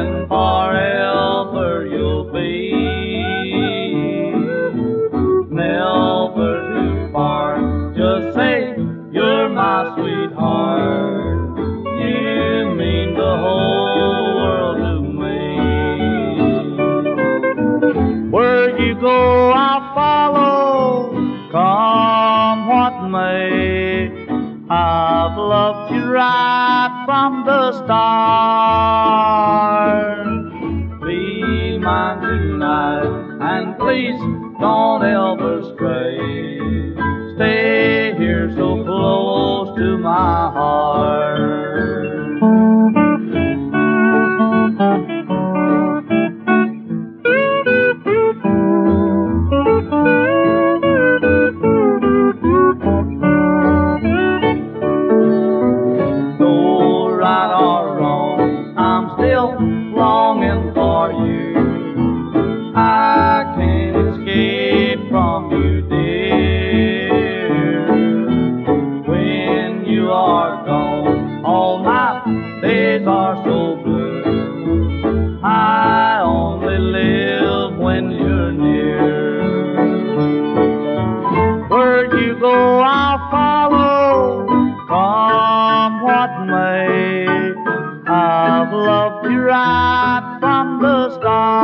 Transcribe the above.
and forever you'll be. Never to part, just say you're my sweetheart. You mean the whole world to me. Where you go, I'll follow, come what may. I've loved you right from the start. Be mine tonight, and please don't ever stray. Stay here so close to my heart. Right or wrong, I'm still longing for you. I can't escape from you, dear. When you are gone, all my days are so blue. I only live when you're near. Where you go, I'll follow, come what may. I've loved you right from the start.